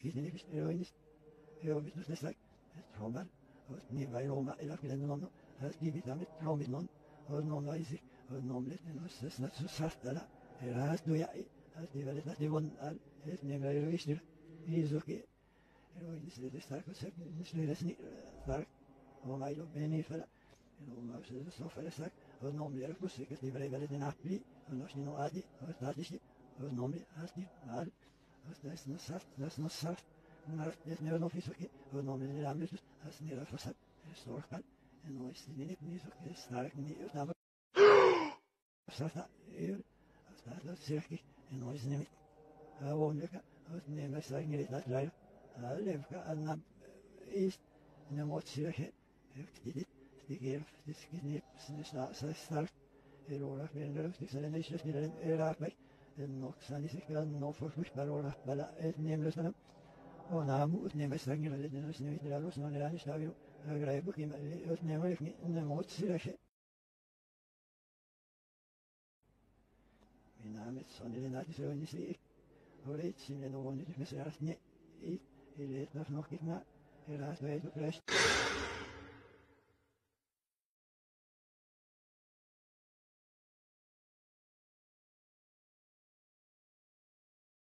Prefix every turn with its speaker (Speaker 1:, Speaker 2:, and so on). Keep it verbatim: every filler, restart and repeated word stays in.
Speaker 1: Kisini bis eroinis, erovis nus nesak, Roman, os ni vai Roma e la fine non, as di vitamit Rominon, os non vaisi, os non let nos es nat susartala, era as duia, as di velet nat divon al, es ne vai eroisnir, izuki, eroinis de stark, os nisleres ni, stark, o mai lo bene fala, Roma os so fala sak, os non ler pusik, di vai velet napli, os ni no adi, os natisti, os non mi asti, al, os des no sart, des no sart, maar dit nu nog iets oké, we noemen het anders, als niet dat was het, zorg kan, en dan is het niet niet zo, het is sterk niet, het namelijk, als dat hier, als dat dat zeg ik, en dan is het niet, gewoon lekker, als niet meer zeg niet dat rijden, lekker, en dan is, en dan moet zeggen, heeft dit, die keer, dit is niet, het is sterk, er oorlog ben er, ik zal niet zo niet raak mij, en nog zijn is ik wel nog voor mij, maar oorlog, maar het neemt dus ونعم واثنين مساكين الذين نسنوا يدلالوا سنون لا نشتاويو غرايبو كيما اثنين ولكن نموت سلاحي من عام الصنع لنا تسوي نسيك وليت سمنا نغوني في مسيرة اثنين إيه إيه إيه نفنوك كيما إيه راس ويدو كلاش